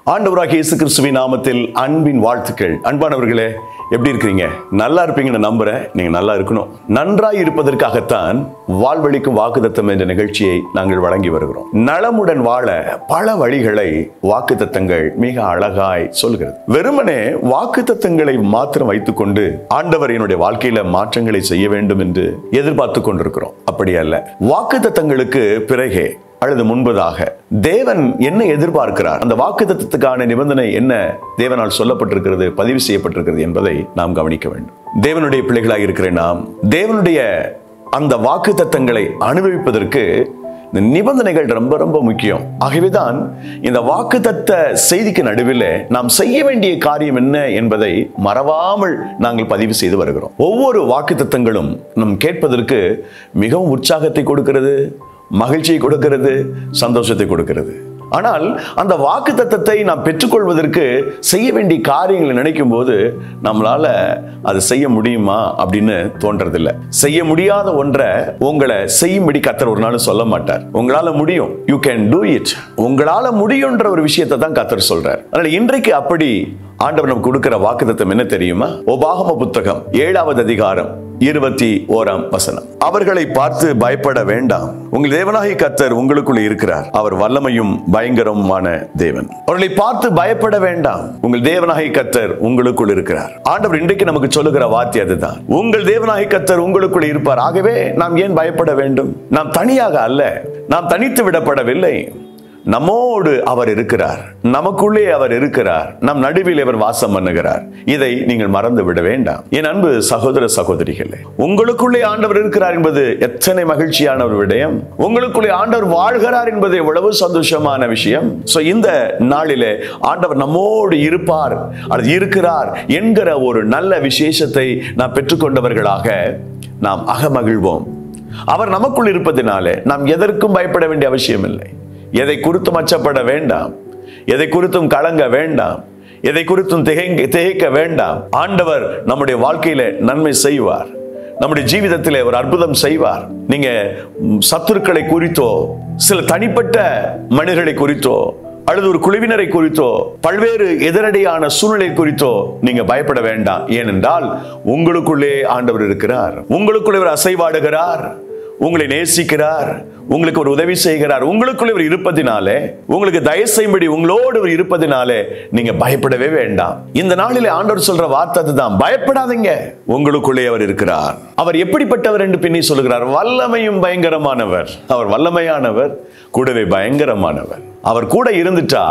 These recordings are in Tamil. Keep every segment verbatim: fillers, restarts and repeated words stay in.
ஆண்டவராகிய இயேசு கிறிஸ்துவின் நாமத்தில் அன்பின் வாழ்த்துக்கள். அன்பானவர்களே, எப்படி இருக்கிறீங்க? நல்லா இருப்பீங்கன்னு நம்புறேன். நீங்க நல்லா இருக்கணும். நன்றாய் இருப்பதற்காகத்தான் வாழ்வழிக்கும் வாக்குத்தத்தம் என்ற நிகழ்ச்சியை நாங்கள் வழங்கி வருகிறோம். நலமுடன் வாழ பல வழிகளை வாக்குத்தத்தங்கள் மிக அழகாய் சொல்கிறது. வெறுமனே வாக்குத்தத்தங்களை மாத்திரம் வைத்துக் கொண்டு ஆண்டவர் என்னுடைய வாழ்க்கையில மாற்றங்களை செய்ய வேண்டும் என்று எதிர்பார்த்து கொண்டிருக்கிறோம். அப்படி அல்ல. வாக்குத்தத்தங்களுக்கு பிறகே அல்லது முன்பதாக தேவன் என்ன எதிர்பார்க்கிறார், அந்த வாக்குத்தத்தத்துக்கான நிபந்தனை என்ன தேவனால் சொல்லப்பட்டிருக்கிறது, பதிவு செய்யப்பட்டிருக்கிறது என்பதை நாம் கவனிக்க வேண்டும். தேவனுடைய பிள்ளைகளாக இருக்கிற நாம் தேவனுடைய அந்த வாக்குத்தத்தங்களை அனுபவிப்பதற்கு இந்த நிபந்தனைகள் ரொம்ப ரொம்ப முக்கியம். ஆகவேதான் இந்த வாக்குத்தத்த செய்திக்கு நடுவில் நாம் செய்ய வேண்டிய காரியம் என்ன என்பதை மறவாமல் நாங்கள் பதிவு செய்து வருகிறோம். ஒவ்வொரு வாக்குத்தத்தங்களும் நம் கேட்பதற்கு மிகவும் உற்சாகத்தை கொடுக்கிறது, மகிழ்ச்சியை கொடுக்கிறது, சந்தோஷத்தை கொடுக்கிறது. ஆனால் அந்த வாக்குத்தத்தத்தை நாம் பெற்றுக்கொள்வதற்கு செய்ய வேண்டிய காரியங்களை நினைக்கும் போது நம்மளால அதை செய்ய முடியுமா அப்படின்னு தோன்றதில்லை. செய்ய முடியாத ஒன்றை உங்களை செய்யும்படி கர்த்தர் ஒரு நாள் சொல்ல மாட்டார். உங்களால முடியும், யூ கேன் டூ இட். உங்களால முடியும்ன்ற ஒரு விஷயத்தை தான் கர்த்தர் சொல்றார். அதனால இன்றைக்கு அப்படி ஆண்டவர் நமக்கு கொடுக்கிற வாக்குத்தத்தம் என்ன தெரியுமா? உபாகம புத்தகம் ஏழாவது அதிகாரம் இருபத்தி ஓராம் வசனம். அவர்களை பார்த்து பயப்பட வேண்டாம், உங்கள் தேவனாகிய கர்த்தர் உங்களுக்குள்ள இருக்கிறார், அவர் வல்லமையும் பயங்கரமான தேவன். அவர்களை பார்த்து பயப்பட வேண்டாம், உங்கள் தேவனாகிய கர்த்தர் உங்களுக்குள் இருக்கிறார். ஆண்டவர் இன்றைக்கு நமக்கு சொல்லுகிற வார்த்தை அதுதான். உங்கள் தேவனாகிய கர்த்தர் உங்களுக்குள்ள இருப்பார். ஆகவே நாம் ஏன் பயப்பட வேண்டும்? நாம் தனியாக அல்ல, நாம் தனித்து விடப்படவில்லை. நம்மோடு அவர் இருக்கிறார், நமக்குள்ளே அவர் இருக்கிறார், நம் நடுவில் அவர் வாசம் பண்ணுகிறார். இதை நீங்கள் மறந்து விட வேண்டாம். என் அன்பு சகோதர சகோதரிகளே, உங்களுக்குள்ளே ஆண்டவர் இருக்கிறார் என்பது எத்தனை மகிழ்ச்சியான ஒரு விடயம். உங்களுக்குள்ளே ஆண்டவர் வாழ்கிறார் என்பது எவ்வளவு சந்தோஷமான விஷயம். சோ இந்த நாளிலே ஆண்டவர் நம்மோடு இருப்பார் அல்லது இருக்கிறார் என்கிற ஒரு நல்ல விசேஷத்தை நாம் பெற்றுக்கொண்டவர்களாக நாம் அகமகிழ்வோம். அவர் நமக்குள் இருப்பதினாலே நாம் எதற்கும் பயப்பட வேண்டிய அவசியம் இல்லை. எதை குறித்தும் அச்சப்பட வேண்டாம், எதை குறித்தும் கலங்க வேண்டாம், எதை குறித்தும் திகைக்க வேண்டாம். ஆண்டவர் நம்முடைய வாழ்க்கையில நன்மை செய்வார், நம்முடைய ஜீவிதத்திலே ஒரு அற்புதம் செய்வார். நீங்க சத்துருக்களை குறித்தோ, சில தனிப்பட்ட மனிதர்களை குறித்தோ, அல்லது ஒரு குழுவினரை குறித்தோ, பல்வேறு எதிரடியான சூழ்நிலை குறித்தோ நீங்க பயப்பட வேண்டாம். ஏனென்றால் உங்களுக்குள்ளே ஆண்டவர் இருக்கிறார், உங்களுக்குள்ளே அவர் அசைவாடுகிறார், உங்களை நேசிக்கிறார், உங்களுக்கு ஒரு உதவி செய்கிறார். உங்களுக்குள்ளே அவர் இருப்பதினாலே, உங்களுக்கு தயவு செய்யும்படி உங்களோடு அவர் இருப்பதினாலே நீங்க பயப்படவே வேண்டாம். இந்த நாளிலே ஆண்டவர் சொல்ற வார்த்தை அதுதான், பயப்படாதீங்க, உங்களுக்குள்ளே அவர் இருக்கிறார். அவர் எப்படிப்பட்டவர் என்று பின்னி சொல்லுகிறார். வல்லமையும் பயங்கரமானவர். அவர் வல்லமையானவர், கூடவே பயங்கரமானவர். அவர் கூட இருந்துட்டா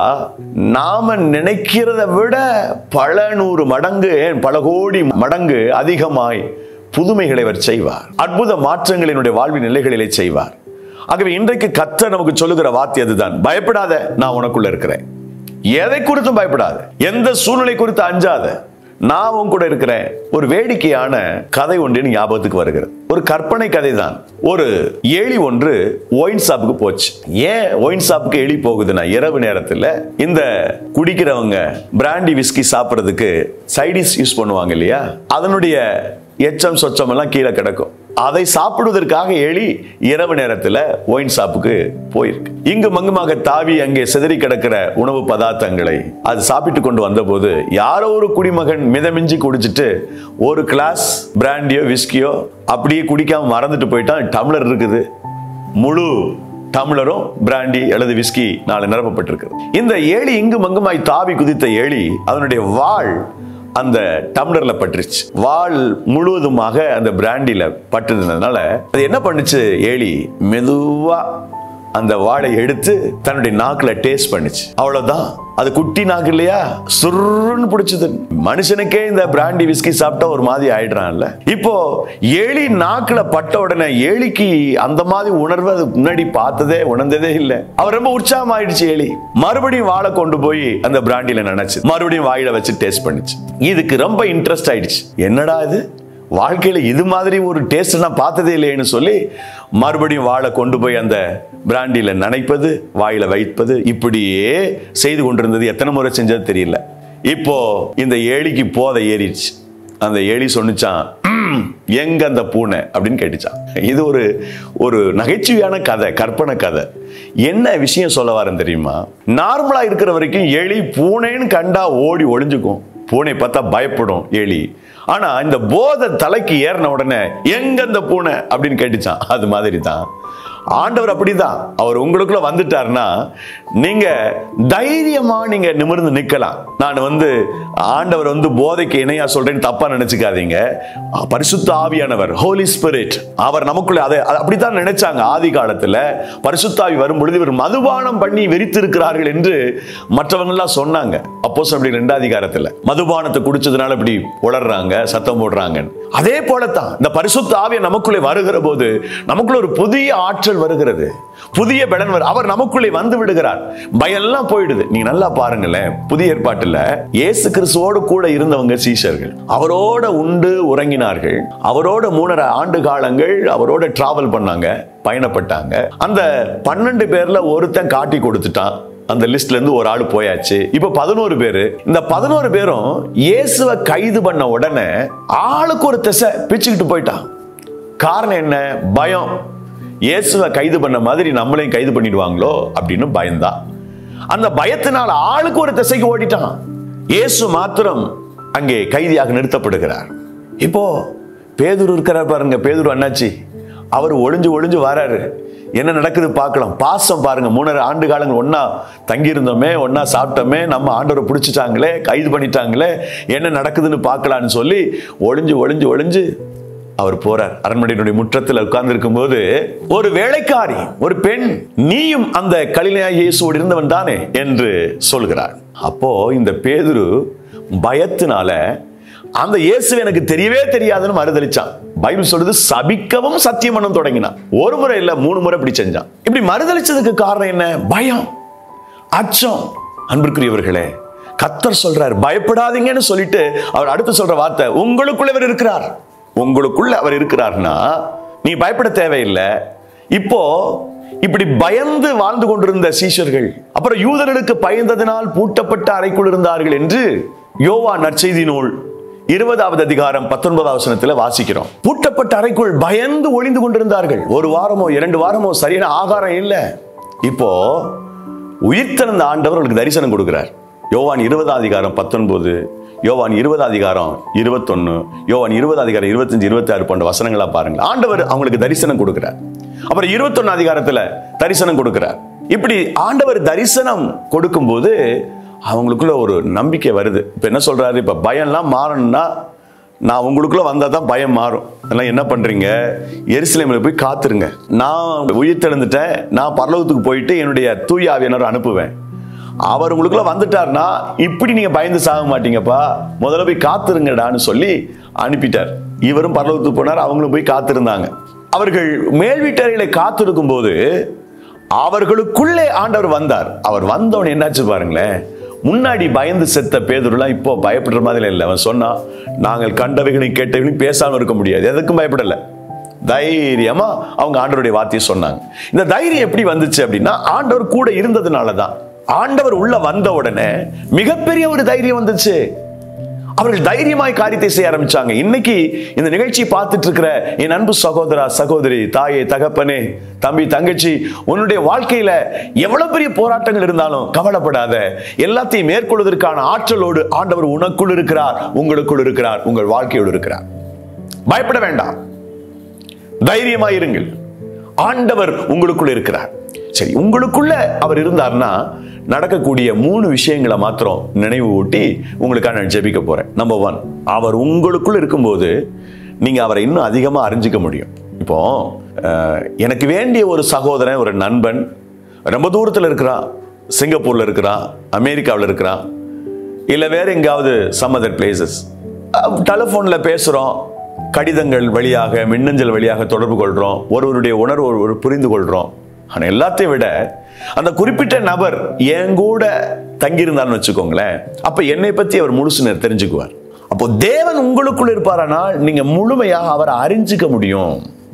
நாம நினைக்கிறத விட பல நூறு மடங்கு, பல கோடி மடங்கு அதிகமாய் புதுமைகளை அவர் செய்வார். அற்புத மாற்றங்களினுடைய வாழ்வின் நிலைகளிலே செய்வார். ஆகவே இன்றைக்கு கர்த்தர் நமக்கு சொல்லுகிற வார்த்தை அதுதான். பயப்படாத, நான் உனக்குள்ள இருக்கிறேன். எதை குறித்தும் பயப்படாத, எந்த சூழ்நிலை குறித்து அஞ்சாத, நான் உன் கூட இருக்கிறேன். ஒரு வேடிக்கையான கதை ஒன்று ஞாபகத்துக்கு வருகிறது. ஒரு கற்பனை கதை தான். ஒரு ஏழி ஒன்று ஒயின் ஷாப்புக்கு போச்சு. ஏன் ஒயின் ஷாப்புக்கு எலி போகுதுன்னா, இரவு நேரத்தில் இந்த குடிக்கிறவங்க பிராண்டி விஸ்கி சாப்பிட்றதுக்கு சைடிஷ் யூஸ் பண்ணுவாங்க இல்லையா, அதனுடைய எச்சம் சொச்சம் எல்லாம் கீழே கிடக்கும். அதை சாப்பிடுவதற்காக எலி இரவு நேரத்தில் ஒயின் ஷாப்புக்கு போயிருக்கு. இங்கு மங்குமாக தாவி அங்கே சிதறி கிடக்கிற உணவு பதார்த்தங்களை அது சாப்பிட்டு கொண்டு வந்த போது யாரோ ஒரு குடிமகன் மிதமிஞ்சி குடிச்சிட்டு ஒரு கிளாஸ் பிராண்டியோ விஸ்கியோ அப்படியே குடிக்காம மறந்துட்டு போயிட்டான். டம்ளர் இருக்குது, முழு டம்ளரும் பிராண்டி அல்லது விஸ்கி நாலு நிரப்பப்பட்டிருக்கு. இந்த ஏழி இங்கு மங்குமாய் தாவி குதித்த ஏழி அதனுடைய வாள் அந்த டம்ளர்ல பட்டுருச்சு. வாள் முழுவதுமாக அந்த பிராண்டில பட்டுறதுனால அது என்ன பண்ணுச்சு, ஏழி மெதுவா அந்த வாளை எடுத்து தன்னுடைய நாக்குல டேஸ்ட் பண்ணுச்சு. அவ்வளவுதான். அது குட்டி நாக்கு இல்லையா, சுருன்னு பிடிச்சது. மனுஷனுக்கே இந்த பிராண்டி விஸ்கி சாப்பிட்டா ஒரு மாதிரி ஆயிடுறான்ல. இப்போ ஏழி நாக்குல பட்ட உடனே ஏழிக்கு அந்த மாதிரி உணர்வு அது முன்னாடி பார்த்ததே உணர்ந்ததே இல்லை. அவர் ரொம்ப உற்சாகம் ஆயிடுச்சு. ஏழி மறுபடியும் வாழை கொண்டு போய் அந்த பிராண்டில நினைச்சு மறுபடியும் வாயில வச்சு டேஸ்ட் பண்ணிச்சு. இதுக்கு ரொம்ப இன்ட்ரெஸ்ட் ஆயிடுச்சு. என்னடா இது, வாழ்க்கையில இது மாதிரி ஒரு டேஸ்ட் நான் பார்த்ததே இல்லைன்னு சொல்லி மறுபடியும் வாழை கொண்டு போய் அந்த பிராண்டில நனைப்பது, வாயில வைப்பது, இப்படியே செய்து கொண்டிருந்தது. எத்தனை முறை செஞ்சது தெரியல. இப்போ இந்த ஏழிக்கு போதை ஏறிடுச்சு. அந்த ஏழி சொன்னிச்சான், எங்க அந்த பூனை அப்படின்னு கேட்டுச்சான். இது ஒரு ஒரு நகைச்சுவையான கதை, கற்பனை கதை. என்ன விஷயம் சொல்ல வரேன் தெரியுமா? நார்மலா இருக்கிற வரைக்கும் எலி பூனைன்னு கண்டா ஓடி ஒளிஞ்சுக்கும், பூனை பார்த்தா பயப்படும் எலி. ஆனா இந்த போதை தலைக்கு ஏறின உடனே எங்க அந்த பூனை அப்படின்னு கேட்டுச்சான். அது மாதிரி தான் ஆண்டவர் அப்படிதான். அவர் உங்களுக்குள்ள வந்துட்டார்னா நீங்க தைரியமா நீங்க நிமிர்ந்து நிக்கலாம். நான் வந்து ஆண்டவர் வந்து போதைக்கு இணையா சொல்றேன்னு தப்பா நினைச்சுக்காதீங்க. பரிசுத்த ஆவியானவர், ஹோலி ஸ்பிரிட், அவர் நமக்குள்ள அதை அப்படித்தான் நினைச்சாங்க ஆதி காலத்துல. பரிசுத்த ஆவி வரும் பொழுது இவர் மதுபானம் பண்ணி வெறித்து இருக்கிறார்கள் என்று மற்றவங்க எல்லாம் சொன்னாங்க. அப்போஸ்தலர் இரண்டாம் அதிகாரத்துல மதுபானத்தை குடிச்சதுனால இப்படி உளறாங்க, சத்தம் போடுறாங்க. அதே போலத்தான் இந்த பரிசுத்த ஆவியை நமக்குள்ளே வருகிற போது நமக்குள்ள ஒரு புதிய ஆற்றல் வருகிறது, புதிய பலன் வரும். அவர் நமக்குள்ளே வந்து விடுகிறார், பயம்லாம் போயிடுது. நீங்க நல்லா பாருங்களேன், புதிய ஏற்பாட்டுல இயேசு கிறிஸ்துவோடு கூட இருந்தவங்க சீஷர்கள், அவரோட உண்டு உறங்கினார்கள், அவரோட மூணரை ஆண்டு காலங்கள் அவரோட டிராவல் பண்ணாங்க, பயணப்பட்டாங்க. அந்த பன்னெண்டு பேர்ல ஒருத்தன் காட்டி கொடுத்துட்டான், அந்த லிஸ்ட்ல இருந்து ஒரு ஆள் போயாச்சு. இப்ப பதினோரு பேரு. இந்த பதினோரு பேரும் இயேசுவை கைது பண்ண உடனே ஆளுக்கு ஒரு திசை பிச்சுக்கிட்டு போயிட்டான். காரணம் என்ன? பயம். இயேசுவை கைது பண்ண மாதிரி நம்மளையும் கைது பண்ணிடுவாங்களோ அப்படின்னு பயந்தான். அந்த பயத்தினால் ஆளுக்கு ஒரு திசைக்கு ஓடிட்டான். இயேசு மாத்திரம் அங்கே கைதியாக நிறுத்தப்படுகிறார். இப்போ பேதுரு இருக்கிறார் பாருங்க. பேதுரு அண்ணாச்சி அவர் ஒளிஞ்சு ஒளிஞ்சு வராரு. என்ன நடக்குது பார்க்கலாம். பாசம் பாருங்க, மூணரை ஆண்டு காலங்கள் ஒன்னா தங்கி இருந்தோமே, ஒன்னா சாப்பிட்டோமே, நம்ம ஆண்டவரை பிடிச்சிட்டாங்களே, கைது பண்ணிட்டாங்களே, என்ன நடக்குதுன்னு பார்க்கலான்னு சொல்லி ஒளிஞ்சு ஒளிஞ்சு ஒளிஞ்சு அவர் போறார். அரண்மனையினுடைய முற்றத்தில் உட்கார்ந்து இருக்கும் போது ஒரு வேலைக்காரி, ஒரு பெண், நீயும் அந்த கலிலேயா இயேசுவோடு இருந்தவன் தானே என்று சொல்கிறார். அப்போ இந்த பேதுரு பயத்தினால அந்த இயேசு எனக்கு தெரியவே தெரியாதுன்னு மறுதளிச்சான். பைபிள் சொல்றது சபிக்கவும் சத்தியம் பண்ண தொடங்கினான். ஒரு முறை இல்ல, மூணு முறை இப்படி செஞ்சான். இப்படி மறுதளிச்சதுக்கு காரணம் என்ன? பயம், அச்சம். அன்பிற்குரியவர்களே, கர்த்தர் சொல்றார் பயப்படாதீங்கன்னு சொல்லிட்டு அவர் அடுத்து சொல்ற வார்த்தை, உங்களுக்குள்ள அவர் இருக்கிறார். உங்களுக்குள்ள அவர் இருக்கிறார்னா நீ பயப்பட தேவையில்லை. இப்போ இப்படி பயந்து வாழ்ந்து கொண்டிருந்த சீஷர்கள் அப்புறம் யூதர்களுக்கு பயந்ததினால் பூட்டப்பட்ட அறைக்குள் இருந்தார்கள் என்று யோவான் நற்செய்தி நூல் இருபதாவது அதிகாரம் பத்தொன்பதாவது வசனத்தில் வாசிக்கிறோம். பூட்டப்பட்ட அறைக்குள் பயந்து ஒளிந்து கொண்டிருந்தார்கள். ஒரு வாரமோ இரண்டு வாரமோ சரியான ஆகாரம் இல்லை. இப்போ உயிர்த்தெழுந்த ஆண்டவர் அவர்களுக்கு தரிசனம் கொடுக்கிறார். யோவான் இருபதாம் அதிகாரம் பத்தொன்பது, யோவான் இருபதாம் அதிகாரம் இருபத்தொன்னு, யோவான் இருபதாம் அதிகாரம் இருபத்தஞ்சு இருபத்தி ஆறு போன்ற வசனங்களா பாருங்க. ஆண்டவர் அவங்களுக்கு தரிசனம் கொடுக்கிறார். அப்புறம் இருபத்தொன்னு அதிகாரத்துல தரிசனம் கொடுக்கிறார். இப்படி ஆண்டவர் தரிசனம் கொடுக்கும் போது அவங்களுக்குள்ள ஒரு நம்பிக்கை வருது. இப்ப என்ன சொல்றாரு? இப்ப பயம்லாம் மாறணும்னா நான் உங்களுக்குள்ள வந்தா தான் பயம் மாறும். அதெல்லாம் என்ன பண்றீங்க? எருசலேமில் போய் காத்துருங்க. நான் உயிர்த்தெழுந்துட்டேன், நான் பரலோகத்துக்கு போயிட்டு என்னுடைய தூய ஆவியானவரை அனுப்புவேன். அவர் உங்களுக்குள்ள வந்துட்டார்னா இப்படி நீங்க பயந்து சாக மாட்டீங்கப்பா, முதல்ல போய் காத்துருங்கடான்னு சொல்லி அனுப்பிட்டார். இவரும் பரலோகத்துக்கு போனார், அவங்களும் போய் காத்திருந்தாங்க. அவர்கள் மேல் வீட்டறைகளை காத்திருக்கும் போது அவர்களுக்குள்ளே ஆண்டவர் வந்தார். அவர் வந்தவன் என்னாச்சு பாருங்களேன். முன்னாடி பயந்து செத்த பேதுருலாம் இப்போ பயப்படுற மாதிரி இல்லை. அவன் சொன்னா, நாங்கள் கண்டவைகளையும் கேட்டவைகளையும் பேசாம இருக்க முடியாது, எதுக்கும் பயப்படல, தைரியமா அவங்க ஆண்டவருடைய வார்த்தையை சொன்னாங்க. இந்த தைரியம் எப்படி வந்துச்சு அப்படின்னா ஆண்டவர் கூட இருந்ததுனாலதான். ஆண்டவர் உள்ள வந்த உடனே மிகப்பெரிய ஒரு தைரியம் வந்துச்சு. அவர்கள் தைரியமாய் காரியத்தை செய்ய ஆரம்பிச்சாங்க. இன்னைக்கு இந்த நிகழ்ச்சியை பார்த்துட்டு இருக்கிற என் அன்பு சகோதரா, சகோதரி, தாயே, தகப்பனே, தம்பி, தங்கச்சி, உன்னுடைய வாழ்க்கையில எவ்வளவு பெரிய போராட்டங்கள் இருந்தாலும் கவலைப்படாத. எல்லாத்தையும் மேற்கொள்வதற்கான ஆற்றலோடு ஆண்டவர் உனக்குள் இருக்கிறார், உங்களுக்குள் இருக்கிறார், உங்கள் வாழ்க்கையோடு இருக்கிறார். பயப்பட வேண்டாம், தைரியமாயிருங்கள். ஆண்டவர் உங்களுக்குள்ள இருக்கிறார். சரி, உங்களுக்குள்ள அவர் இருந்தார்னா நடக்கக்கூடிய மூணு விஷயங்களை மாத்திரம் நினைவு ஊட்டி உங்களுக்காக நான் ஜெபிக்க போறேன். நம்பர் ஒன், அவர் உங்களுக்குள்ள இருக்கும்போது நீங்க அவரை இன்னும் அதிகமா அறிஞ்சிக்க முடியும். இப்போ எனக்கு வேண்டிய ஒரு சகோதரன், ஒரு நண்பன் ரொம்ப தூரத்தில் இருக்கிறான், சிங்கப்பூர்ல இருக்கிறான், அமெரிக்காவில் இருக்கிறான், இல்லை வேற எங்காவது சம் அதர் பிளேசஸ். டெலிஃபோன்ல பேசுறோம், கடிதங்கள் வழியாக, மின்னஞ்சல் வழியாக தொடர்பு கொள்றோம், ஒருவருடைய உணர்வு ஒரு புரிந்து கொள்றோம். ஆனா எல்லாத்தையும் விட அந்த குறிப்பிட்ட நபர் என் கூட தங்கியிருந்தான்னு வச்சுக்கோங்களேன், அப்ப என்னை பத்தி அவர் முழுசு தெரிஞ்சுக்குவார். அப்போ தேவன் உங்களுக்குள்ள இருப்பாரானால் நீங்க முழுமையாக அவரை அறிஞ்சிக்க முடியும்.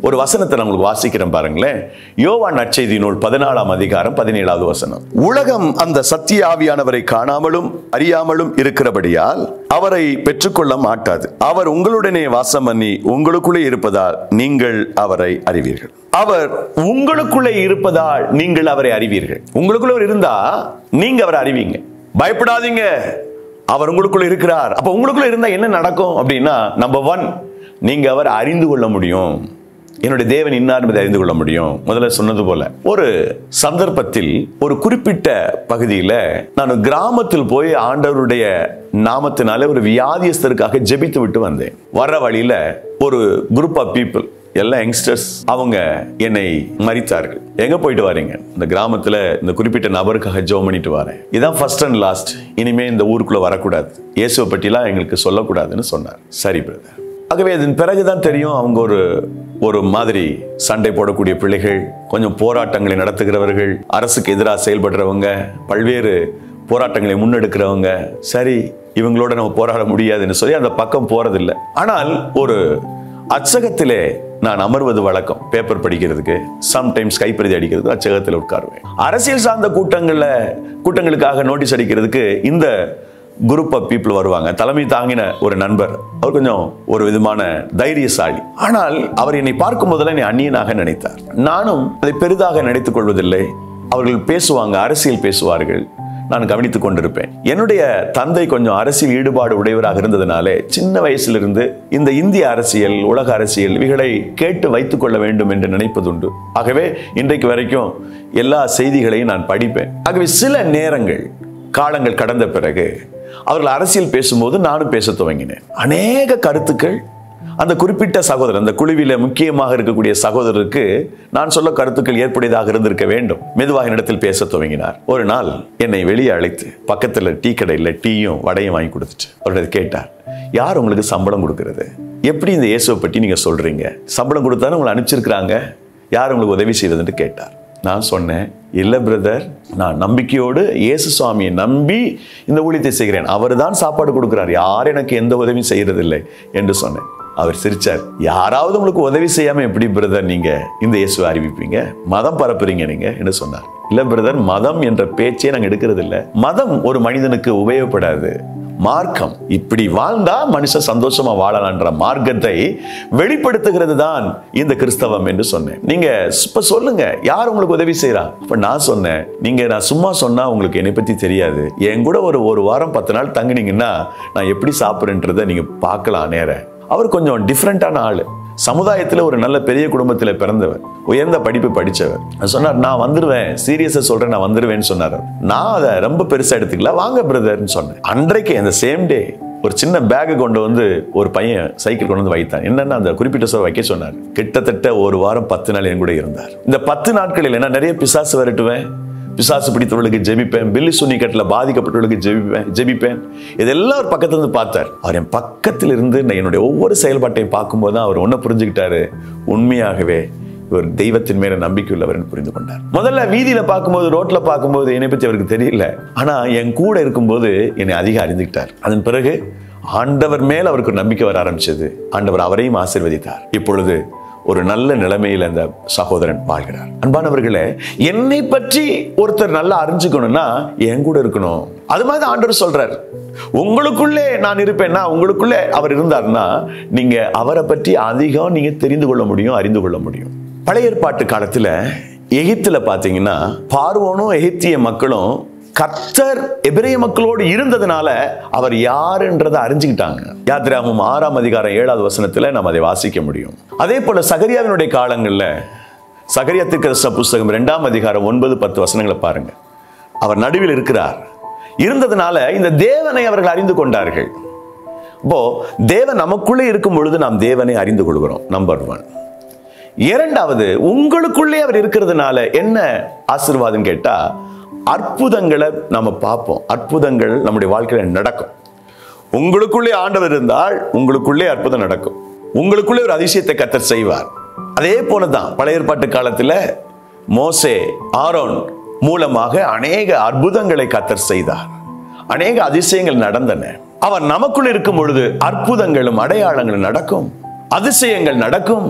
ஒரு வசனத்தை நான் உங்களுக்கு வாசிக்கிறேன் பாருங்களேன். யோவான் நற்செய்தி நூல் பதினாலாம் அதிகாரம் பதினேழாவது வசனம். உலகம் அந்த சத்திய ஆவியானவரை காணாமலும் அறியாமலும் இருக்கிறபடியால் அவரை பெற்றுக்கொள்ள மாட்டாது. அவர் உங்களுடனே வாசம் பண்ணி உங்களுக்குள்ளே இருப்பதால் நீங்கள் அவரை அறிவீர்கள். அவர் உங்களுக்குள்ளே இருப்பதால் நீங்கள் அவரை அறிவீர்கள். உங்களுக்குள்ள இருந்தா நீங்க அவரை அறிவீங்க. பயப்படாதீங்க, அவர் உங்களுக்குள்ள இருக்கிறார். அப்ப உங்களுக்குள்ள இருந்தா என்ன நடக்கும் அப்படின்னா, நம்பர் ஒன், நீங்க அவர் அறிந்து கொள்ள முடியும். என்னுடைய தேவன் இன்னார் என்பதை அறிந்து கொள்ள முடியும். முதல்ல சொன்னது போல ஒரு சந்தர்ப்பத்தில் ஒரு குறிப்பிட்ட பகுதியில் நான் கிராமத்தில் போய் ஆண்டவருடைய நாமத்தினால ஒரு வியாதியஸ்தருக்காக ஜெபித்து விட்டு வந்தேன். வர்ற வழியில ஒரு குரூப் ஆஃப் பீப்புள், எல்லாம் யங்ஸ்டர்ஸ், அவங்க என்னை மறித்தார்கள். எங்க போயிட்டு வரீங்க? இந்த கிராமத்துல இந்த குறிப்பிட்ட நபருக்காக ஜெபம் பண்ணிட்டு வரேன். இதான் ஃபர்ஸ்ட் அண்ட் லாஸ்ட், இனிமே இந்த ஊருக்குள்ள வரக்கூடாது, இயேசுவை பற்றிலாம் எங்களுக்கு சொல்லக்கூடாதுன்னு சொன்னார். சரி பிரதர். ஆகவே அதன் பிறகுதான் தெரியும், அவங்க ஒரு ஒரு மாதிரி சண்டை போடக்கூடிய பிள்ளைகள், கொஞ்சம் போராட்டங்களை நடத்துகிறவர்கள், அரசுக்கு எதிராக செயல்படுறவங்க, பல்வேறு போராட்டங்களை முன்னெடுக்கிறவங்க. சரி, இவங்களோட நம்ம போராட முடியாதுன்னு சொல்லி அந்த பக்கம் போறதில்லை. ஆனால் ஒரு அச்சகத்திலே நான் அமர்வது வழக்கம். பேப்பர் படிக்கிறதுக்கு, சம்டைம்ஸ் கைப்பிரதி அடிக்கிறதுக்கு அச்சகத்தில் உட்காருவேன். அரசியல் சார்ந்த கூட்டங்கள்ல கூட்டங்களுக்காக நோட்டீஸ் அடிக்கிறதுக்கு இந்த குரூப் ஆஃப் பீப்புள் வருவாங்க. தலைமை தாங்கின ஒரு நண்பர், அவர் கொஞ்சம் ஒரு விதமான தைரியசாலி. ஆனால் அவர் என்னை பார்க்கும் போதெல்லாம் என்னை அந்நியனாக நினைத்தார். நானும் அதை பெரிதாக நினைத்துக் கொள்வதில்லை. அவர்கள் பேசுவாங்க, அரசியல் பேசுவார்கள், நான் கவனித்துக் கொண்டிருப்பேன். என்னுடைய தந்தை கொஞ்சம் அரசியல் ஈடுபாடு உடையவராக இருந்ததுனாலே சின்ன வயசிலிருந்து இந்த இந்திய அரசியல், உலக அரசியல் இவைகளை கேட்டு வைத்துக் கொள்ள வேண்டும் என்று நினைப்பதுண்டு. ஆகவே இன்றைக்கு வரைக்கும் எல்லா செய்திகளையும் நான் படிப்பேன். ஆகவே சில நேரங்கள், காலங்கள் கடந்த பிறகு அவர்கள் அரசியல் பேசும்போது நானும் பேச துவங்கினேன். அநேக கருத்துக்கள் அந்த குறிப்பிட்ட சகோதரர், அந்த குழுவில முக்கியமாக இருக்கக்கூடிய சகோதரருக்கு நான் சொல்ல கருத்துக்கள் ஏற்புடையதாக இருந்திருக்க வேண்டும். மெதுவாக இடத்தில் பேச துவங்கினார். ஒரு நாள் என்னை வெளியே அழைத்து பக்கத்துல டீ கடையில் டீயும் வடையும் வாங்கி கொடுத்துட்டு அவர்கிட்ட கேட்டார், யார் உங்களுக்கு சம்பளம் கொடுக்கிறது? எப்படி இந்த இயேசுவை பற்றி நீங்க சொல்றீங்க? சம்பளம் கொடுத்தாலும் உங்களை அனுப்பிச்சிருக்கிறாங்க, யார் உங்களுக்கு உதவி செய்வதுன்னு கேட்டார். நான் சொன்னேன், இல்ல பிரதர், நான் நம்பிக்கையோடு இயேசு சுவாமியை நம்பி இந்த ஊழியத்தை செய்கிறேன். அவர் தான் சாப்பாடு கொடுக்கிறார், யார் எனக்கு எந்த உதவியும் செய்யறதில்லை என்று சொன்னேன். அவர் சிரிச்சார். யாராவது உங்களுக்கு உதவி செய்யாம எப்படி பிரதர் நீங்க இந்த இயேசுவை அறிவிப்பீங்க? மதம் பரப்புறீங்க நீங்க என்று சொன்னார். இல்ல பிரதர், மதம் என்ற பேச்சே நாங்க எடுக்கிறது இல்லை. மதம் ஒரு மனிதனுக்கு உபயோகப்படாது. மார்க்கம், இப்படி வாழ்ந்தா மனுஷன் சந்தோஷமா வாழலான்ற மார்க்கத்தை வெளிப்படுத்துகிறது தான் இந்த கிறிஸ்தவம் என்று சொன்னேன். நீங்க இப்ப சொல்லுங்க, யார் உங்களுக்கு உதவி செய்யறா? இப்ப நான் சொன்னேன், நீங்க நான் சும்மா சொன்னா உங்களுக்கு என்னை பத்தி தெரியாது. என் கூட ஒரு ஒரு வாரம் பத்து நாள் தங்கினீங்கன்னா நான் எப்படி சாப்பிடுறேன்றதை நீங்க பார்க்கலாம். நேர அவர் கொஞ்சம் டிஃப்ரெண்டான ஆளு, சமுதாயத்தில் ஒரு நல்ல பெரிய குடும்பத்தில் பிறந்தவர், உயர்ந்த படிப்பு படித்தவர். சொன்னார், நான் வந்துடுவேன், சீரியஸா சொல்றேன், நான் வந்துடுவேன்னு சொன்னார். நான் அதை ரொம்ப பெருசா எடுத்துக்கல, வாங்க பிரதர்ன்னு சொன்னேன். அன்றைக்கு அந்த சேம் டே ஒரு சின்ன பேக்கை கொண்டு வந்து ஒரு பையன் சைக்கிள் கொண்டு வந்து வைத்தான். என்னன்னா அந்த குறிப்பிட்ட சொல்ல வைக்க சொன்னார். கிட்டத்தட்ட ஒரு வாரம் பத்து நாள் என் கூட இருந்தார். இந்த பத்து நாட்களில் நான் நிறைய பிசாசு விரட்டுவேன், பிசாசு பிடித்தவர்களுக்கு ஜெபிப்பேன், பில்லி சுனிக்கட்டில் பாதிக்கப்பட்டவர்களுக்கு ஜெபிப்பேன் ஜெபிப்பேன் இதெல்லாம் ஒரு பக்கத்துல இருந்து பார்த்தார். அவர் என் பக்கத்தில் இருந்து என்னுடைய ஒவ்வொரு செயல்பாட்டையும் பார்க்கும்போது தான் அவர் ஒன்ன புரிஞ்சுக்கிட்டாரு, உண்மையாகவே இவர் தெய்வத்தின் மேல நம்பிக்கை உள்ளவர் புரிந்து கொண்டார். முதல்ல வீதியில பார்க்கும்போது, ரோட்ல பார்க்கும்போது என்னை பற்றி அவருக்கு தெரியல. ஆனா என் கூட இருக்கும்போது என்னை அதிக அறிந்துக்கிட்டார். அதன் பிறகு ஆண்டவர் மேல் அவருக்கு நம்பிக்கை வர ஆரம்பிச்சது. ஆண்டவர் அவரையும் ஆசீர்வதித்தார். இப்பொழுது ஒரு நல்ல நிலைமையில் அந்த சகோதரன் வாழ்கிறார். அன்பானவர்களே, என்னை பற்றி ஒருத்தர் நல்லா அறிஞ்சுக்கணும்னா என் கூட இருக்கணும். அது மாதிரி ஆண்டவர் சொல்றார், உங்களுக்குள்ளே நான் இருப்பேன்னா, உங்களுக்குள்ளே அவர் இருந்தார்னா நீங்க அவரை பற்றி அதிகம் நீங்க தெரிந்து கொள்ள முடியும், அறிந்து கொள்ள முடியும். பழைய ஏற்பாட்டு காலத்துல எகிப்துல பாத்தீங்கன்னா பார்வோனும் எகிப்திய மக்களும் கர்த்தர் எபிரேய மக்களோடு இருந்ததுனால அவர் யாருன்றதை அறிஞ்சுக்கிட்டாங்க. யாத்திராகமம் ஆறாம் அதிகாரம் ஏழாவது வசனத்துல நாம் அதை வாசிக்க முடியும். அதே போல சகரியாவினுடைய காலங்கள்ல, சகரியா தீர்க்கதரிசன புஸ்தகம் இரண்டாம் அதிகாரம் ஒன்பது பத்து வசனங்களை பாருங்க. அவர் நடுவில் இருக்கிறார். இருந்ததுனால இந்த தேவனை அவர்கள் அறிந்து கொண்டார்கள். இப்போ தேவன் நமக்குள்ளே இருக்கும் பொழுது நாம் தேவனை அறிந்து கொள்கிறோம். Number one. இரண்டாவது, உங்களுக்குள்ளே அவர் இருக்கிறதுனால என்ன ஆசீர்வாதம் கேட்டா, அற்புதங்களை நம்ம பார்ப்போம். அற்புதங்கள் நம்முடைய வாழ்க்கையில நடக்கும். உங்களுக்குள்ளே ஆண்டவர் இருந்தால் உங்களுக்குள்ளே அற்புதம் நடக்கும். உங்களுக்குள்ளே ஒரு அதிசயத்தை கர்த்தர் செய்வார். அதே போலதான் பழைய ஏற்பாட்டு காலத்துல மோசே, ஆரோன் மூலமாக அநேக அற்புதங்களை கர்த்தர் செய்தார். அநேக அதிசயங்கள் நடந்தன. அவர் நமக்குள் இருக்கும் பொழுது அற்புதங்களும் அடையாளங்களும் நடக்கும், அதிசயங்கள் நடக்கும்.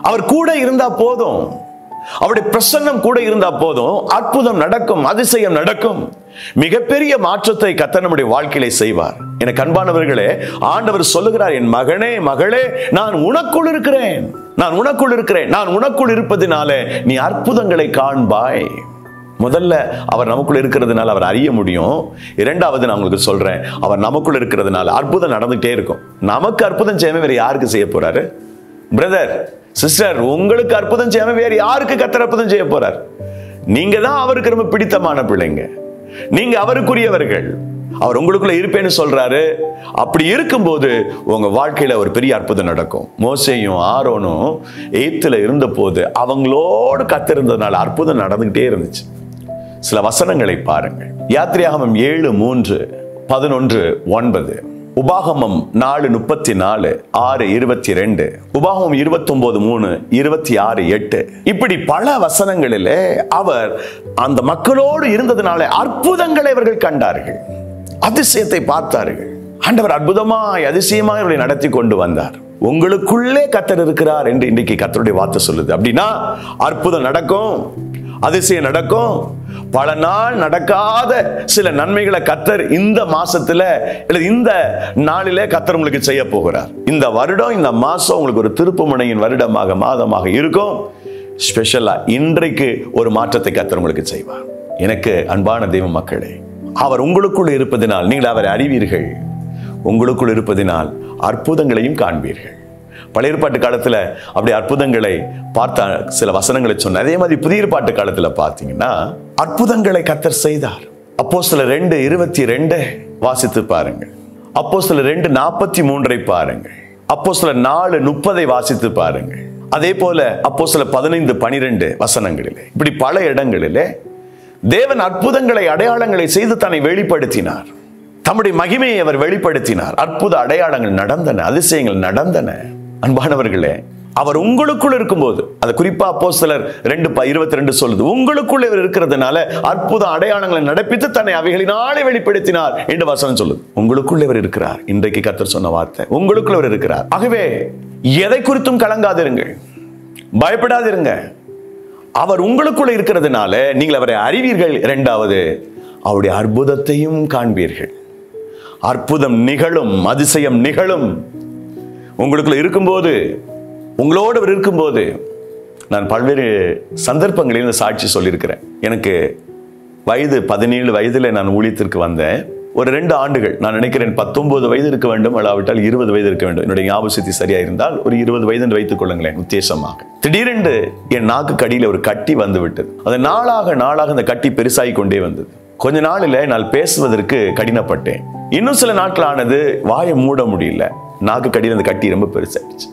அவர் கூட இருந்தா போதும், அவருடைய பிரசன்னம் கூட இருந்தா போதும், அற்புதம் நடக்கும், அதிசயம் நடக்கும், மிகப்பெரிய மாற்றத்தை கர்த்தர் நம்முடைய வாழ்க்கையிலே செய்வார். எனக்கு அன்பானவர்களே, ஆண்டவர் சொல்லுகிறார், என் மகனே மகளே, நான் உனக்குள் இருக்கிறேன், நான் உனக்குள் இருக்கிறேன், நான் உனக்குள் இருப்பதினாலே நீ அற்புதங்களை காண்பாய். முதல்ல அவர் நமக்குள்ள இருக்கிறதுனால அவர் அறிய முடியும். இரண்டாவது நான் உங்களுக்கு சொல்றேன், அவர் நமக்குள்ள இருக்கிறதுனால அற்புதம் நடந்துட்டே இருக்கும். நமக்கு அற்புதம் செய்யாம வேற யாருக்கு செய்ய போறாரு? பிரதர் சிஸ்டர், உங்களுக்கு அற்புதம் செய்யாம வேற யாருக்கு கர்த்தர் அற்புதம் செய்ய போறார்? நீங்க தான் அவருக்கு ரொம்ப பிடித்தமான பிள்ளைங்க, நீங்க அவருக்குரியவர்கள். அவர் உங்களுக்குள்ள இருப்பேன்னு சொல்றாரு. அப்படி இருக்கும்போது உங்க வாழ்க்கையில ஒரு பெரிய அற்புதம் நடக்கும். மோசேயும் ஆரோனும் எகிப்துல இருந்த போது அவங்களோடு கத்திருந்ததுனால அற்புதம் நடந்துகிட்டே இருந்துச்சு. சில வசனங்களை பாருங்கள். யாத்திரையாகமம் ஏழு மூன்று பதினொன்று ஒன்பது, உபாகமம் நாலு முப்பத்தி நாலு ஆறு இருபத்தி ரெண்டு, உபாகமம் இருபத்தி ஒன்பது மூணு இருபத்தி ஆறு எட்டு, இப்படி பல வசனங்களிலே அவர் அந்த மக்களோடு இருந்ததுனால அற்புதங்களை அவர்கள் கண்டார்கள், அதிசயத்தை பார்த்தார்கள். ஆண்டவர் அற்புதமாய் அதிசயமாய் அவர்களை நடத்தி கொண்டு வந்தார். உங்களுக்குள்ளே கர்த்தர் இருக்கிறார் என்று இன்றைக்கு கர்த்தருடைய வார்த்தை சொல்லுது. அப்படின்னா அற்புதம் நடக்கும், அதிசயம் நடக்கும். பல நாள் நடக்காத சில நன்மைகளை கர்த்தர் இந்த மாசத்துல இந்த நாளிலே கர்த்தர் உங்களுக்கு செய்ய போகிறார். இந்த வருடம், இந்த மாசம் உங்களுக்கு ஒரு திருப்புமுனையின் வருடமாக மாதமாக இருக்கும். ஸ்பெஷலா இன்றைக்கு ஒரு மாற்றத்தை கர்த்தர் உங்களுக்கு செய்வார். எனக்கு அன்பான தெய்வ மக்களே, அவர் உங்களுக்குள் இருப்பதினால் நீங்கள் அவரை அறிவீர்கள், உங்களுக்குள் இருப்பதினால் அற்புதங்களையும் காண்பீர்கள். பழைய ஏற்பாட்டு காலத்துல அப்படி அற்புதங்களை பார்த்த சில வசனங்களை சொன்ன. அதே மாதிரி புதிய ஏற்பாட்டு காலத்துல பார்த்தீங்கன்னா அற்புதங்களை கர்த்தர் செய்தார். அப்போஸ்தலர் ரெண்டு இருபத்தி ரெண்டு வாசித்து பாருங்கள். அப்போஸ்தலர் ரெண்டு நாற்பத்தி மூன்றை பாருங்கள். அப்போஸ்தலர் நாலு முப்பதை வாசித்து பாருங்கள். அதே போல அப்போஸ்தலர் பதினைந்து பனிரெண்டு வசனங்களிலே, இப்படி பல இடங்களிலே தேவன் அற்புதங்களை அடையாளங்களை செய்து தன்னை வெளிப்படுத்தினார். தம்முடைய மகிமையை அவர் வெளிப்படுத்தினார். அற்புத அடையாளங்கள் நடந்தன, அதிசயங்கள் நடந்தன. அன்பானவர்களே, அவர் உங்களுக்குள் இருக்கும்போது, அது குறிப்பா அப்போஸ்தலர் ரெண்டு இருபத்தி ரெண்டு சொல்லுது, உங்களுக்குள்ள இவர் இருக்கிறதுனால அற்புத அடையாளங்களை நடப்பித்து தன்னை அவைகளினாலே வெளிப்படுத்தினார் என்று வசனம் சொல்லுது. உங்களுக்குள்ள இவர் இருக்கிறார். இன்றைக்கு கர்த்தர் சொன்ன வார்த்தை, உங்களுக்குள்ள இவர் இருக்கிறார். ஆகவே எதை குறித்தும் கலங்காதிருங்கள், பயப்படாதிருங்க. அவர் உங்களுக்குள்ள இருக்கிறதுனால நீங்கள் அவரை அறிவீர்கள். இரண்டாவது, அவருடைய அற்புதத்தையும் காண்பீர்கள். அற்புதம் நிகழும், அதிசயம் நிகழும். உங்களுக்குள்ள இருக்கும்போது, உங்களோடு இருக்கும்போது, நான் பல்வேறு சந்தர்ப்பங்களில் இந்த சாட்சி சொல்லியிருக்கிறேன். எனக்கு வயது பதினேழு வயதில் நான் ஊழியத்திற்கு வந்தேன். ஒரு ரெண்டு ஆண்டுகள், நான் நினைக்கிறேன் பத்தொன்பது வயது இருக்க வேண்டும், அல்லாவிட்டால் இருபது வயது இருக்க வேண்டும். என்னுடைய ஞாபகசக்தி சரியா இருந்தால் ஒரு இருபது வயது என்று வைத்துக் கொள்ளுங்களேன். உத்தேசமாக திடீரென்று என் நாக்கு கடியில ஒரு கட்டி வந்து விட்டது. அது நாளாக நாளாக அந்த கட்டி பெருசாகி கொண்டே வந்தது. கொஞ்ச நாளில் நான் பேசுவதற்கு கடினப்பட்டேன். இன்னும் சில நாட்கள் ஆனது, வாயை மூட முடியல. நாக்கு கடியில் அந்த கட்டி ரொம்ப பெருசாயிடுச்சு.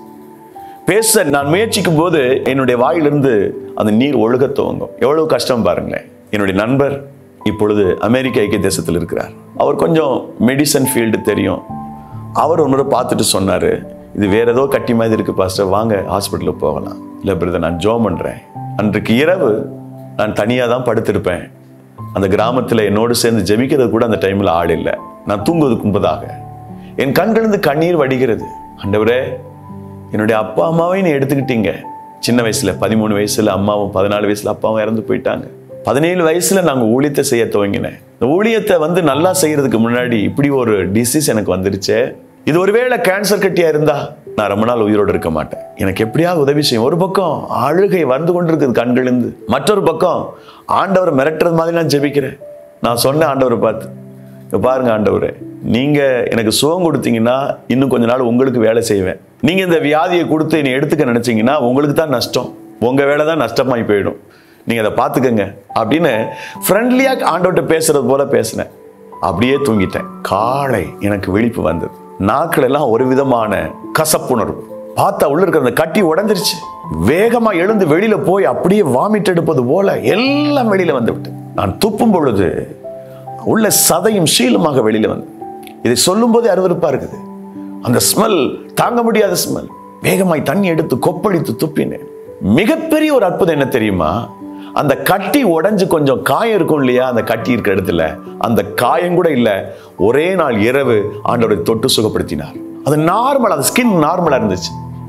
பேச நான் முயற்சிக்கும் போது என்னுடைய வாயிலிருந்து அந்த நீர் ஒழுக துவங்கும். எவ்வளவு கஷ்டம் பாருங்களேன். என்னுடைய நண்பர் இப்பொழுது அமெரிக்க ஐக்கிய தேசத்தில் இருக்கிறார். அவர் கொஞ்சம் மெடிசன் ஃபீல்டு தெரியும். அவர் ஒரு முறை பார்த்துட்டு சொன்னாரு, இது வேற ஏதோ கட்டி மாதிரி இருக்கு பாஸ்டர், வாங்க ஹாஸ்பிட்டலுக்கு போகலாம். இல்லை பிரதர், நான் ஜோம் பண்றேன். அன்றைக்கு இரவு நான் தனியாக தான் படுத்திருப்பேன். அந்த கிராமத்தில் என்னோடு சேர்ந்து ஜெபிக்கிறது கூட அந்த டைம்ல ஆள் இல்லை. நான் தூங்குவதற்கு முன்பதாக என் கண்களிலிருந்து கண்ணீர் வடிகிறது. ஆண்டவரே, என்னுடைய அப்பா அம்மாவை நீ எடுத்துக்கிட்டீங்க. சின்ன வயசுல பதிமூணு வயசுல அம்மாவும், பதினாலு வயசுல அப்பாவும் இறந்து போயிட்டாங்க. பதினேழு வயசுல நாங்க ஊழியத்தை செய்ய துவங்கினேன். இந்த ஊழியத்தை வந்து நல்லா செய்யறதுக்கு முன்னாடி இப்படி ஒரு டிசீஸ் எனக்கு வந்துருச்சே. இது ஒருவேளை கேன்சர் கட்டியா இருந்தா நான் ரொம்ப நாள் உயிரோடு இருக்க மாட்டேன். எனக்கு எப்படியாவது உதவி செய்யும். ஒரு பக்கம் அழுகை வந்து கொண்டிருக்குது கண்களிலிருந்து, மற்றொரு பக்கம் ஆண்டவர் மிரட்டுறது மாதிரி நான் ஜெபிக்கிறேன். நான் சொன்னேன் ஆண்டவரை பார்த்து, பாருங்க ஆண்டவரே, நீங்க எனக்கு சுகம் கொடுத்தீங்கன்னா இன்னும் கொஞ்ச நாள் உங்களுக்கு வேலை செய்வேன். நீங்க இந்த வியாதியை கொடுத்து என்னை எடுத்துக்க நினைச்சீங்கன்னா உங்களுக்கு தான் நஷ்டம், உங்க வேலை தான் நஷ்டமாய் போயிடும். நீங்க அதை பார்த்துக்கங்க அப்படின்னு ஃப்ரெண்ட்லியா ஆண்டவர்கிட்ட பேசுறது போல பேசினேன். அப்படியே தூங்கிட்டேன். காலை எனக்கு விழிப்பு வந்தது. நாக்கள் எல்லாம் ஒரு விதமான கசப்புணர்வு. பார்த்தா உள்ள இருக்கிற அந்த கட்டி உடைஞ்சிருச்சு. வேகமா எழுந்து வெளியில போய் அப்படியே வாமிட் எடுப்பது போல எல்லாம் வெளியில வந்து விட்டு, நான் துப்பும் பொழுது உள்ள சதையும் சீலுமாக வெளியில வந்து, இதை சொல்லும் போதே அருவருப்பா இருக்குது. அந்த ஸ்மெல் தாங்க முடியாத ஸ்மெல். வேகமாய் தண்ணி எடுத்து கொப்பளித்து துப்பினேன். மிகப்பெரிய ஒரு அற்புதம் என்ன தெரியுமா? அந்த கட்டி உடைஞ்சு கொஞ்சம் காயம் இருக்கும் இல்லையா, அந்த கட்டி இருக்கிற இடத்துல அந்த காயம் கூட இல்லை. ஒரே நாள் இரவு ஆண்டவரை தொட்டு சுகப்படுத்தினார். அது நார்மல், அந்த ஸ்கின் நார்மலா இருந்துச்சு.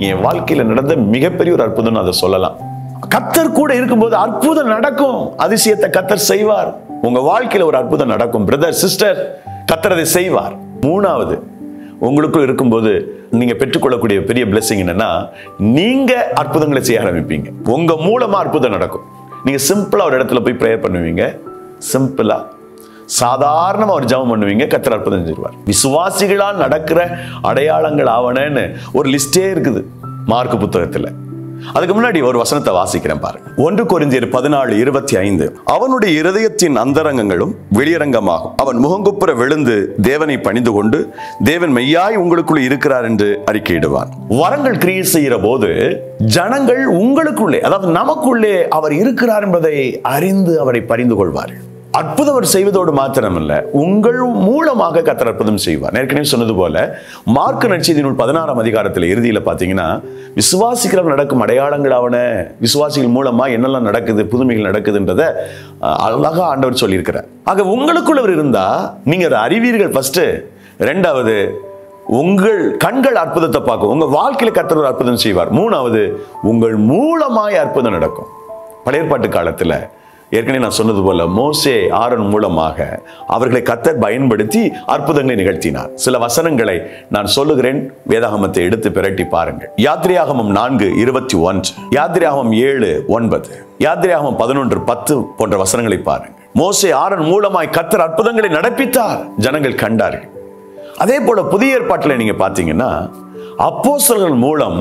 என் வாழ்க்கையில நடந்த மிகப்பெரிய ஒரு அற்புதம் அதை சொல்லலாம். கர்த்தர் கூட இருக்கும்போது அற்புதம் நடக்கும். அதிசயத்தை கர்த்தர் செய்வார். உங்க வாழ்க்கையில ஒரு அற்புதம் நடக்கும் பிரதர் சிஸ்டர். கர்த்தர் அதை செய்வார். மூணாவது, உங்களுக்குள் இருக்கும்போது நீங்க பெற்றுக்கொள்ளக்கூடிய பெரிய பிளெஸிங் என்னன்னா, நீங்க அற்புதங்களை செய்ய ஆரம்பிப்பீங்க. உங்க மூலமா அற்புதம் நடக்கும். நீங்க சிம்பிளா ஒரு இடத்துல போய் பிரேயர் பண்ணுவீங்க. சிம்பிளா சாதாரணமா ஒரு ஜெபம் பண்ணுவீங்க. கர்த்தர் அற்புதம் செய்வார். விசுவாசிகளால் நடக்கிற அடையாளங்கள் ஆவனன்னு ஒரு லிஸ்டே இருக்குது மார்க் புத்தகத்துல. அதுக்கு முன்னாடி ஒரு வசனத்தை வாசிக்கிறேன் பாருங்க. ஒன்று கொரிந்தியர் பதினாலு இருபத்தி ஐந்து. அவனுடைய இருதயத்தின் அந்தரங்கங்களும் வெளியரங்கமாகும். அவன் முகங்குப்புற விழுந்து தேவனை பணிந்து கொண்டு தேவன் மெய்யாய் உங்களுக்குள்ள இருக்கிறார் என்று அறிக்கையிடுவான். வரங்கள் கிரியை செய்கிற போது ஜனங்கள் உங்களுக்குள்ளே, அதாவது நமக்குள்ளே அவர் இருக்கிறார் என்பதை அறிந்து அவரை பணிந்து கொள்வார்கள். அற்புதம் அவர் செய்வதோடு மாத்திரமல்ல, உங்கள் மூலமாக கர்த்தர் அற்புதம் செய்வார். ஏற்கனவே சொன்னது போல மார்க் நற்செய்தி நூல் பதினாறாம் அதிகாரத்தில் இறுதியில பாத்தீங்கன்னா, விசுவாசிக்கிறவர்கள் நடக்கும் அடையாளங்கள் ஆவன, விசுவாசிகள் மூலமா என்னெல்லாம் நடக்குது, புதுமைகள் நடக்குதுன்றத அழகா ஆண்டவர் சொல்லியிருக்கிறார். ஆக உங்களுக்குள்ளவர் இருந்தா நீங்க அதை அறிவீர்கள். ஃபர்ஸ்ட். ரெண்டாவது, உங்கள் கண்கள் அற்புதத்தை பார்க்கும். உங்க வாழ்க்கையில கர்த்தர் ஒரு அற்புதம் செய்வார். மூணாவது, உங்கள் மூலமாய் அற்புதம் நடக்கும். பழைய ஏற்பாட்டு காலத்துல ஏற்கனவே நான் சொன்னது போல மோசே ஆரோன் மூலமாக அவர்களை கர்த்தர் பயன்படுத்தி அற்புதங்களை நிகழ்த்தினார். சில வசனங்களை நான் சொல்லுகிறேன், வேதாகமத்தை எடுத்து பிரட்டி பாருங்கள். யாத்திரையாகமம் நான்கு இருபத்தி ஒன்று, யாத்திரையாகமம் ஏழு ஒன்பது, யாத்திரையாகமம் பதினொன்று பத்து போன்ற வசனங்களை பாருங்கள். மோசே ஆரோன் மூலமாய் கர்த்தர் அற்புதங்களை நடப்பித்தார், ஜனங்கள் கண்டார்கள். அதே போல புதிய ஏற்பாட்டில் நீங்க பாத்தீங்கன்னா, அப்போஸ்தலர்கள் மூலம்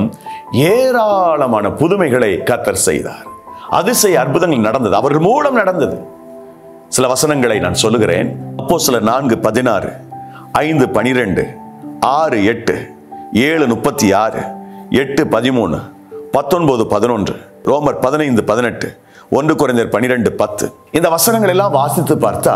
ஏராளமான புதுமைகளை கர்த்தர் செய்தார். அதிசய அற்புதங்கள் நடந்தது, அவர்கள் மூலம் நடந்தது. சில வசனங்களை நான் சொல்லுகிறேன். அப்போஸ்தலர் நான்கு பதினாறு, ஐந்து பனிரெண்டு, ஆறு எட்டு, ஏழு முப்பத்தி ஆறு, எட்டு பதிமூணு, பத்தொன்பது பதினொன்று, ரோமர் பதினைந்து பதினெட்டு, ஒன்று கொரிந்தியர் பனிரெண்டு பத்து. இந்த வசனங்கள் எல்லாம் வாசித்து பார்த்தா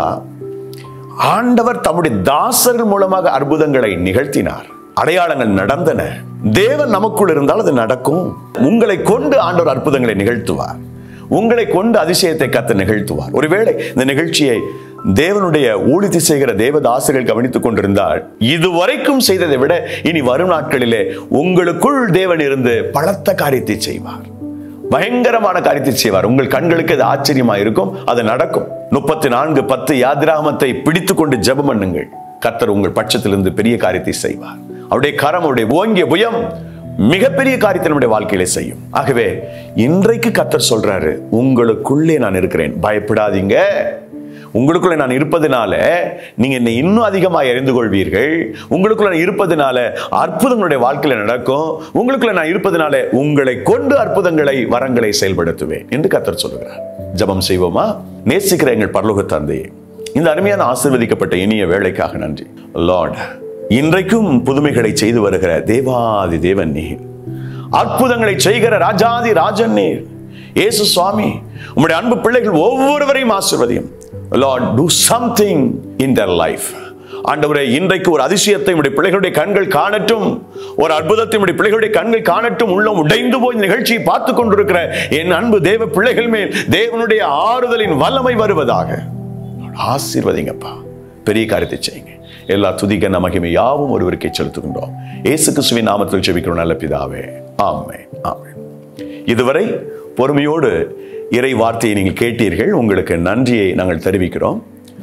ஆண்டவர் தம்முடைய தாசர்கள் மூலமாக அற்புதங்களை நிகழ்த்தினார். அடையாளங்கள் நடந்தன. தேவன் நமக்குள் இருந்தால் அது நடக்கும். உங்களை கொண்டு ஆண்டவர் அற்புதங்களை நிகழ்த்துவார். உங்களை கொண்டு அதிசயத்தை கர்த்தர் நிகழ்த்துவார். ஒருவேளை இந்த நிகழ்ச்சியை தேவனுடைய ஊழியத்தை செய்கிற தேவதாசர்கள் கவனித்துக் கொண்டிருந்தால், இதுவரைக்கும் செய்ததை விட இனி வரும் நாட்களிலே உங்களுக்குள் தேவன் இருந்து பலத்த காரியத்தை செய்வார். பயங்கரமான காரியத்தை செய்வார். உங்கள் கண்களுக்கு அது ஆச்சரியமா இருக்கும். அது நடக்கும். முப்பத்தி நான்கு பத்து யாத்திராகமத்தை பிடித்துக் கொண்டு ஜெபம் பண்ணுங்கள். கர்த்தர் உங்கள் பட்சத்திலிருந்து பெரிய காரியத்தை செய்வார். அவருடைய கரம், அவருடைய ஓங்கிய புயம் மிகப்பெரிய காரியத்தை நம்முடைய வாழ்க்கையில செய்யும். ஆகவே இன்றைக்கு கர்த்தர் சொல்றாரு, உங்களுக்குள்ளே நான் இருக்கிறேன், பயப்படாதீங்க. உங்களுக்குள்ள நான் இருப்பதனால நீங்க என்னை இன்னும் அதிகமாக அறிந்து கொள்வீர்கள். உங்களுக்குள்ள நான் இருப்பதனால அற்புதங்களுடைய வாழ்க்கையில நடக்கும். உங்களுக்குள்ள நான் இருப்பதனால உங்களை கொண்டு அற்புதங்களை, வரங்களை செயல்படுத்துவேன் என்று கர்த்தர் சொல்லுகிறார். ஜெபம் செய்வோமா? நேசிக்கிற எங்கள் பரலோக தந்தையே, இந்த அருமையான ஆசீர்வதிக்கப்பட்ட இனிய வேளைக்காக நன்றி. லார்ட், இன்றைக்கும் புதுமைகளை செய்து வருகிற தேவாதி தேவன் நீர், அற்புதங்களை செய்கிற ராஜாதி ராஜன் நீர். இயேசு சுவாமி, உம்முடைய அன்பு பிள்ளைகள் ஒவ்வொருவரையும் ஆசீர்வதியும். Lord, do something in their life. ஆண்டவரே, இன்றைக்கு ஒரு அதிசயத்தை உம்முடைய பிள்ளைகளுடைய கண்கள் காணட்டும். ஒரு அற்புதத்தை உம்முடைய பிள்ளைகளுடைய கண்கள் காணட்டும். உள்ளம் உடைந்து போய் நிகழ்ச்சியை பார்த்து கொண்டிருக்கிற என் அன்பு தேவ பிள்ளைகள் மேல் தேவனுடைய ஆறுதலின் வல்லமை வருவதாக ஆசீர்வதிங்கப்பா. பெரிய காரியத்தை செய்யுங்க. எல்லா துதிக்க மகிமை யாவும் ஒருவருக்கே செலுத்துகின்றோம். இயேசு கிறிஸ்துவின் நாமத்தில் ஜெபிக்கிறோம் நல்ல பிதாவே. ஆமென், ஆமென். இதுவரை பொறுமையோடு இறை வார்த்தையை நீங்கள் கேட்டீர்கள். உங்களுக்கு நன்றியை நாங்கள் தெரிவிக்கிறோம்.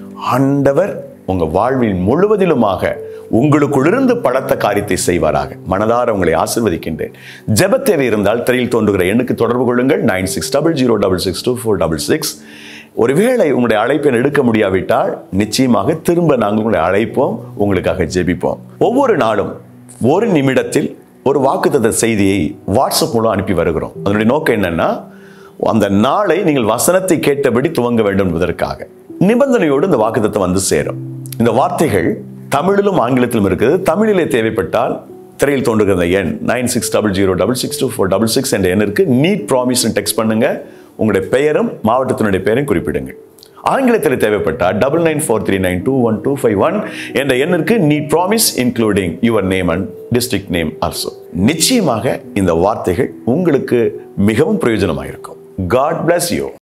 ஆண்டவர் உங்க வாழ்வில் முழுவதிலுமாக உங்களுக்குள்ளிருந்து பலத்த காரியத்தை செய்வாராக. மனதார உங்களை ஆசீர்வதிக்கின்றேன். ஜெப தேவை இருந்தால் திரையில் தோன்றுகிற எண்ணுக்கு தொடர்பு கொள்ளுங்கள். Nine six double zero double six two four double six. ஒருவேளை உங்களுடைய அழைப்பை எடுக்க முடியாவிட்டால் நிச்சயமாக திரும்ப நாங்கள் உங்களை அழைப்போம், உங்களுக்காக ஜெபிப்போம். ஒவ்வொரு நாளும் ஒரு நிமிடத்தில் ஒரு வாக்குத்தத்த செய்தியை வாட்ஸ்அப் மூலம் அனுப்பி வருகிறோம். அதனுடைய நோக்கம் என்னன்னா, அந்த நாளை நீங்கள் வசனத்தை கேட்டபடி துவங்க வேண்டும் என்பதற்காக. நிபந்தனையோடு இந்த வாக்குத்தத்தம் வந்து சேரும். இந்த வார்த்தைகள் தமிழிலும் ஆங்கிலத்திலும் இருக்குது. தமிழிலே தேவைப்பட்டால் திரையில் தோன்றுகிற எண் nine six double zero double six two four double six என்ற எண்ணிற்கு நீட் ப்ராமிஸ் டெக்ஸ்ட் பண்ணுங்க. உங்களுடைய பெயரும் மாவட்டத்தினுடைய பெயரையும் குறிப்பிடுங்க. ஆங்கிலத்தில் தேவைப்பட்டால் double nine four three nine two one two five one என்ற எண்ணிற்கு need promise including your name and district name also. நிச்சயமாக இந்த வார்த்தைகள் உங்களுக்கு மிகவும் பிரயோஜனமாக இருக்கும். God bless you.